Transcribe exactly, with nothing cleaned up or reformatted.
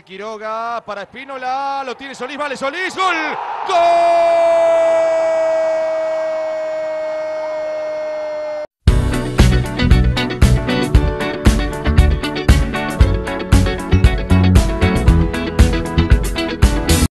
Quiroga para Espínola. Lo tiene Solís. Vale Solís. ¡Gol! ¡Gol!